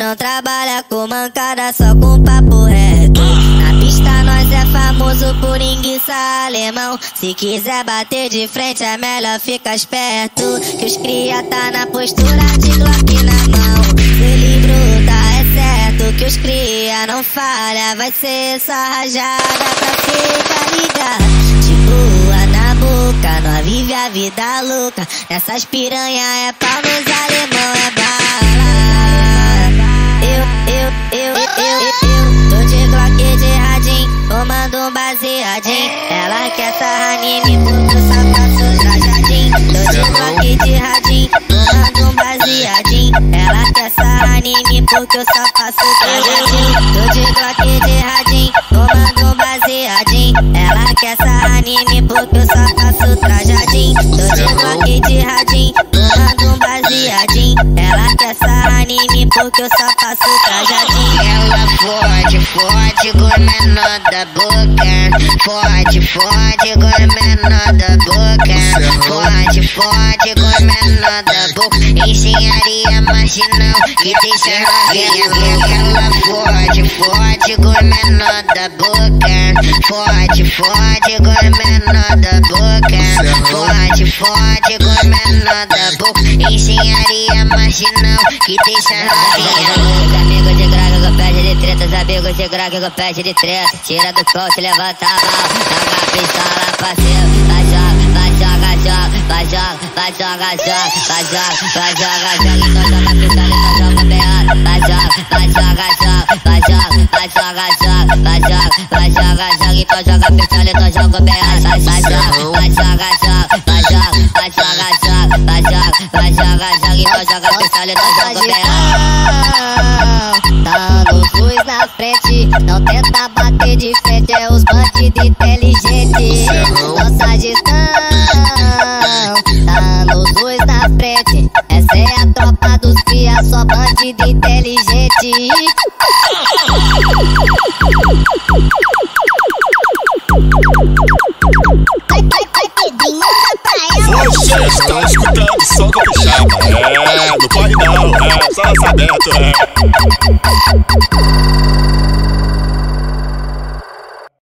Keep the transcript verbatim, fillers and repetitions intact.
não trabalha com mancada, só com papo reto. Na pista nós é famoso por enguiça alemão. Se quiser bater de frente é melhor ficar esperto, que os cria tá na postura de Glock na mão. Se ele bruta é certo que os cria não falha, vai ser só rajada pra ficar ligado. Tipo a na boca, nós vive a vida louca. Nessas piranha é pau, nos alemão é bala. Eu, eu, eu, eu, eu, eu tô de Glock de radinho, tomando um baseadinho. Ela quer sarrar anime porque eu só faço trajadinho. Tô de Glock de radinho, tomando um baseadinho. Ela quer sarrar anime porque eu só faço trajadinho. Tô de Glock de radinho, tomando um baseadinho. Ela quer sarrar anime porque eu só faço trajadinho. Tô de Glock de radinho, tomando um baseadinho. Ela quer sarrar anime porque eu só faço trajadinho. Ela fode, fode com o menor da boca. Fode, fode com o menor da boca. Fode, fode com o menor da boca. Engenharia marginal que deixa novinha. Ela fode, fode com o menor da boca. Fode, fode com o menor da boca. Fode, fode com o menor da boca. Engenharia marginal que deixa novinha. Amigos de graga com pede de treta, os amigos de graga com pede de treta. Tira do coach, levanta a mão, joga a pistola pra cima. Vai joga, vai joga, joga, vai joga, vai joga, joga, vai joga, vai joga, joga. Então joga a pistola, então joga o B O. Vai joga, vai joga, joga, vai joga, vai joga, joga, vai joga, vai joga, joga. Então joga a pistola, então joga o B O. Vai, vai joga, vai joga, joga, vai joga, vai joga, joga, vai joga, vai joga, joga. Então joga a pistola, então joga o B O. Tá nos dois na frente, não tenta bater de frente, é os bandidos inteligentes. Nossa gestão tá nos dois na frente, essa é a tropa dos cria, só bandido inteligente. Você está escutando o som do Pixaba. É, não pode não, é, só lançamento, é.